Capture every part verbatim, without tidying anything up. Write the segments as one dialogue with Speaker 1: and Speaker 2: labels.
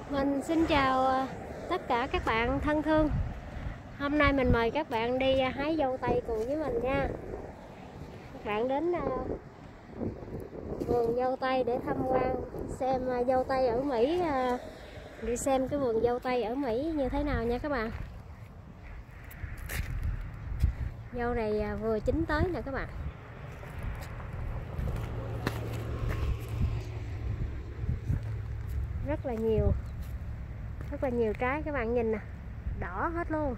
Speaker 1: Mình xin chào tất cả các bạn thân thương. Hôm nay mình mời các bạn đi hái dâu tây cùng với mình nha. Các bạn đến vườn dâu tây để tham quan xem dâu tây ở Mỹ, đi xem cái vườn dâu tây ở Mỹ như thế nào nha các bạn. Dâu này vừa chín tới nè các bạn. Rất là nhiều, rất là nhiều trái các bạn nhìn nè, đỏ hết luôn.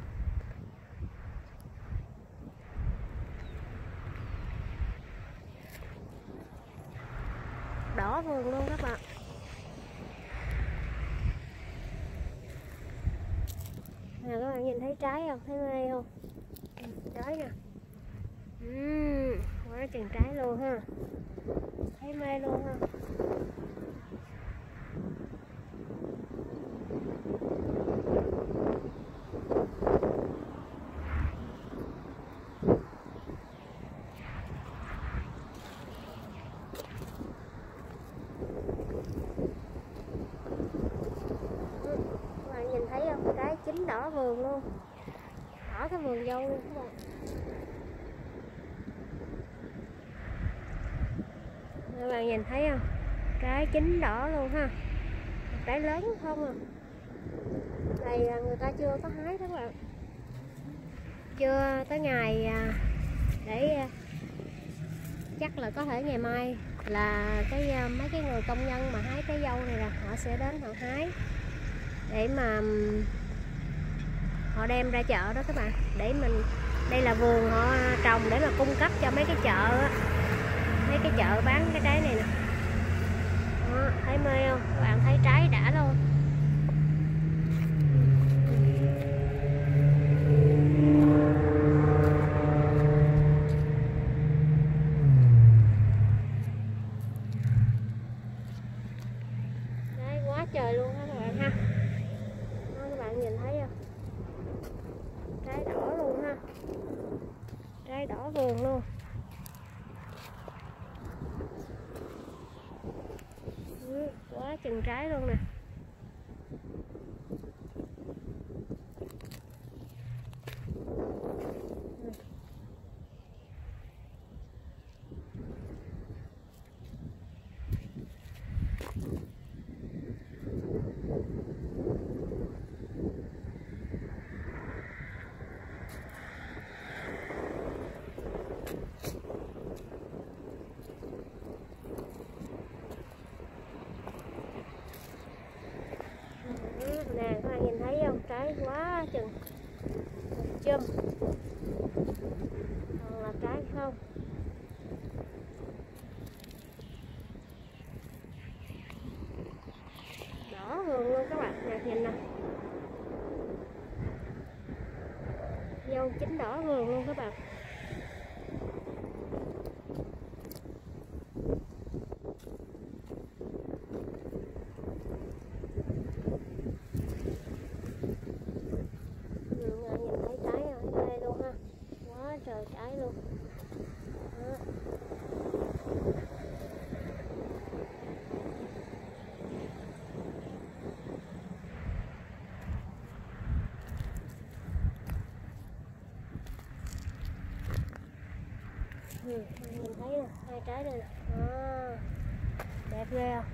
Speaker 1: Đỏ vườn luôn các bạn. Nè các bạn nhìn thấy trái không? Thấy mê không? Trái nè. Uhm, quá chừng trái luôn ha. Thấy mê luôn ha. Các bạn nhìn thấy không? Trái chín đỏ vườn luôn. Đỏ cái vườn dâu luôn các bạn. Các bạn nhìn thấy không? Trái chín đỏ luôn ha. Trái lớn không à. Này người ta chưa có hái đó các bạn. Chưa tới ngày để chắc là có thể ngày mai là cái mấy cái người công nhân mà hái cái dâu này là họ sẽ đến họ hái để mà họ đem ra chợ đó các bạn. Để mình đây là vườn họ trồng để mà cung cấp cho mấy cái chợ á. Mấy cái chợ bán cái trái này nè. Đó, thấy mê không? Các bạn thấy trái đã luôn. Đấy, quá trời luôn đó các bạn ha. Đó, các bạn nhìn thấy không? Trái đỏ luôn ha. Trái đỏ vườn luôn. Quá chừng trái luôn nè. Nè các bạn nhìn thấy không? Trái quá chừng một chum. Còn là trái không. Đỏ vườn luôn các bạn. Nè nhìn nè. Dâu chín đỏ vườn luôn các bạn. Trời trái luôn. Đó. Ừ, mình thấy nè, hai trái đây nè. À, đẹp ghê không?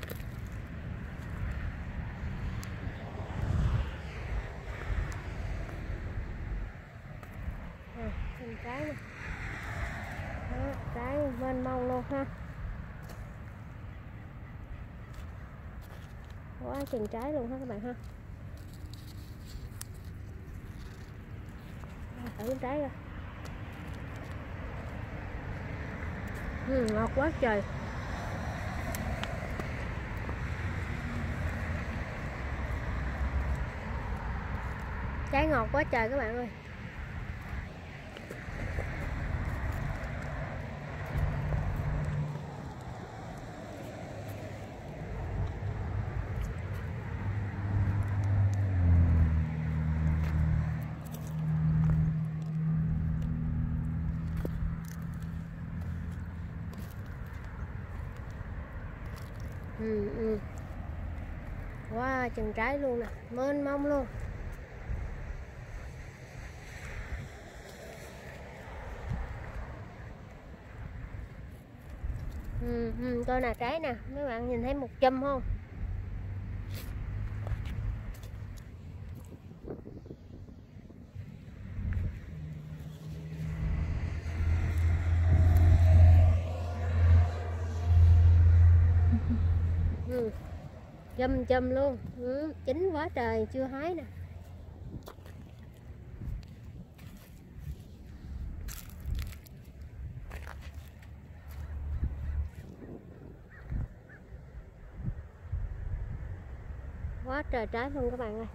Speaker 1: À, thêm trái nè. Đó, trái mênh mông luôn ha. Quá chừng trái luôn ha các bạn ha. Thử trái ra. Ừ, ngọt quá trời. Trái ngọt quá trời các bạn ơi. Ừ, ừ. Wow, chừng trái luôn nè, mênh mông luôn. Ừ, ừ, coi nè trái nè, mấy bạn nhìn thấy một chùm không? Ừ, chùm chùm luôn. Ừ, chín quá trời, chưa hái nè. Quá trời trái luôn các bạn ơi.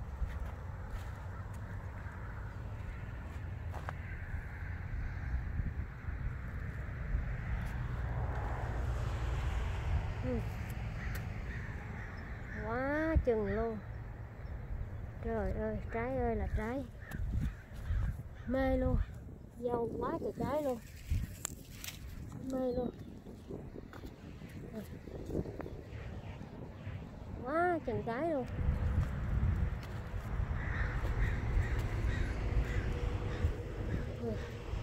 Speaker 1: Ừ. Quá chừng luôn. Trời ơi, trái ơi là trái. Mê luôn. Dâu quá trời trái luôn. Mê luôn. Quá chừng trái luôn. Ừ.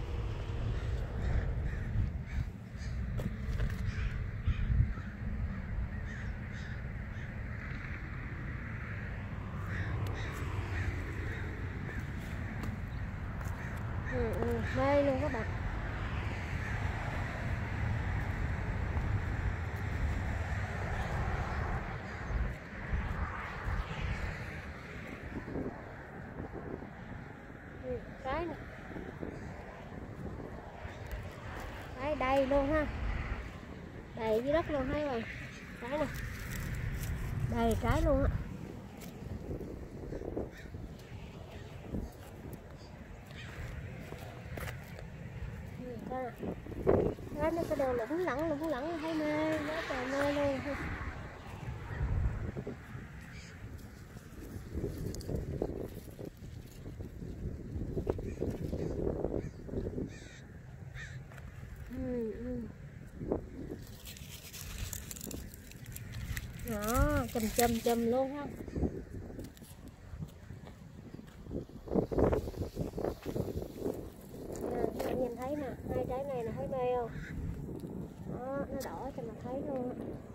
Speaker 1: Ừ, ừ, mê luôn các bạn. Ừ, trái nè. Trái đầy luôn ha. Đầy dưới đất luôn thấy rồi. Trái nè. Đầy trái luôn á. Ừ, đó. Trái nó có đều lủng lẳng lủng lẳng thấy mê, quá trời mê luôn. Ừ, ừ. Đó, chùm chùm chùm luôn ha. Nè, bạn nhìn thấy nè, hai trái này là thấy mê không? Đó, nó đỏ cho mà thấy luôn.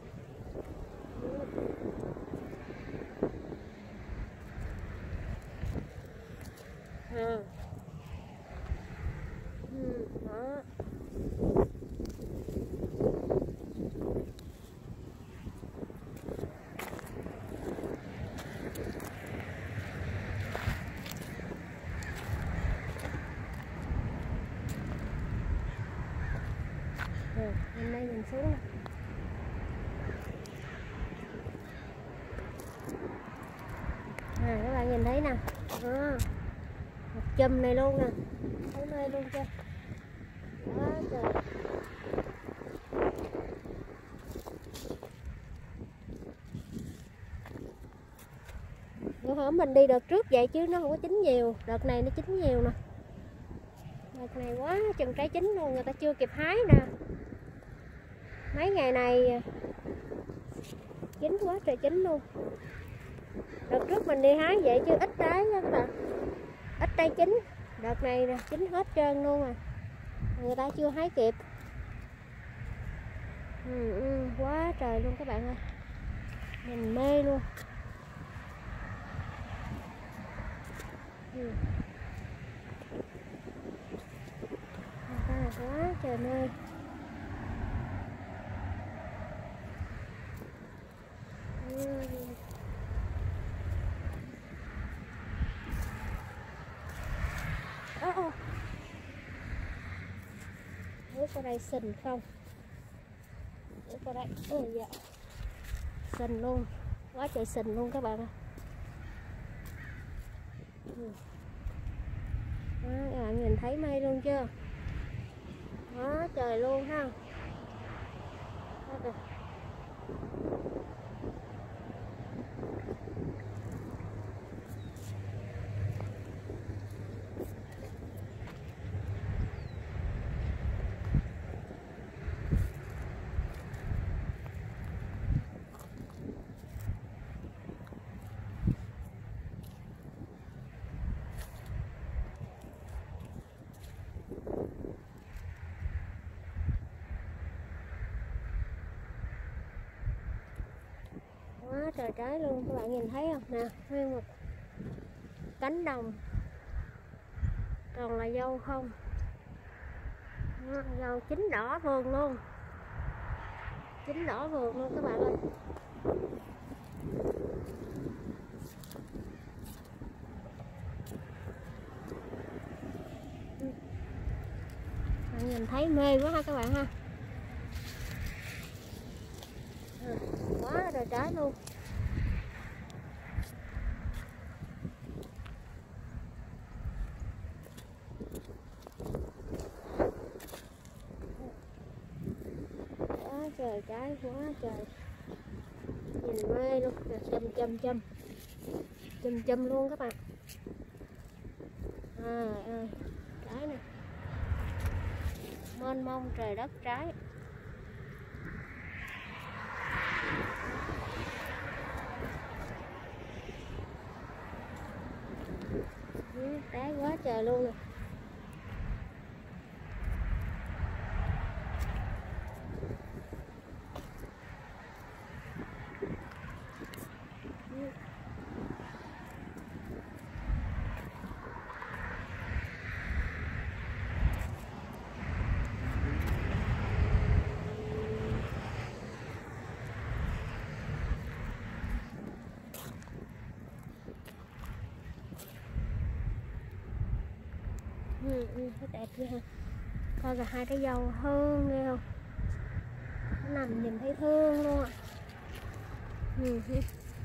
Speaker 1: À. Ừ, đó. Rồi, bên đây nhìn xuống nè. À, các bạn nhìn thấy nè. Đó. Một chùm này luôn nè. Thấy mê luôn chưa? Quá trời. Bữa hổm mình đi đợt trước vậy chứ nó không có chín nhiều. Đợt này nó chín nhiều nè. Đợt này quá chừng trái chín luôn, người ta chưa kịp hái nè. Mấy ngày này chín quá trời chín luôn. Đợt trước mình đi hái vậy chứ ít trái đó các bạn. Ít trái chín. Đợt này nè, chín hết trơn luôn à. Người ta chưa hái kịp. Ừ, ừ, quá trời luôn các bạn ơi. Nhìn mê luôn. Ừ. À, quá trời mê. Ừ. Ô, ô. Nước ở đây xình không? Nước ở đây, ừ, dạ. Xình luôn. Quá trời xình luôn các bạn ơi. Ừ. Đó, các bạn nhìn thấy mây luôn chưa? Quá trời luôn ha. Đó kìa. quá trời trái luôn, các bạn nhìn thấy không nè, nguyên một cánh đồng toàn là dâu không. Đó, dâu chín đỏ vườn luôn, chín đỏ vườn luôn các bạn ơi. Bạn nhìn thấy mê quá ha các bạn ha. À, quá trời trái luôn. Quá trời trái, quá trời, nhìn mê luôn, châm châm châm châm châm luôn các bạn. À, à, trái này mênh mông trời đất trái. Ừ, trái quá trời luôn nè. Ừ. Ừ, ừ, thấy đẹp ghê ha. Coi là hai cái dâu thương ghê không, nó nằm nhìn thấy thương luôn ạ. Ừ, ừ.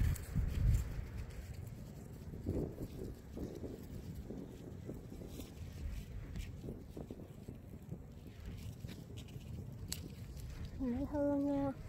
Speaker 1: Nhìn thấy thương ghê không.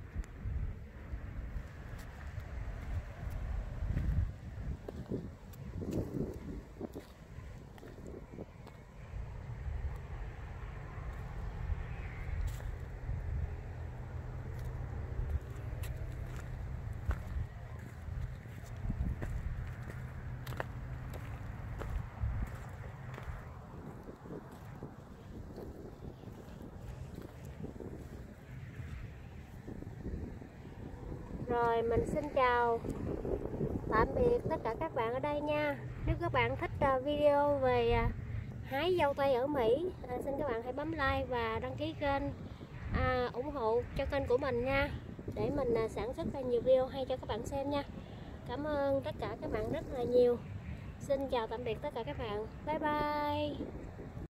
Speaker 1: Rồi mình xin chào tạm biệt tất cả các bạn ở đây nha. Nếu các bạn thích video về hái dâu tây ở Mỹ, à, xin các bạn hãy bấm like và đăng ký kênh, à, ủng hộ cho kênh của mình nha, để mình à, sản xuất ra nhiều video hay cho các bạn xem nha. Cảm ơn tất cả các bạn rất là nhiều. Xin chào tạm biệt tất cả các bạn. Bye bye.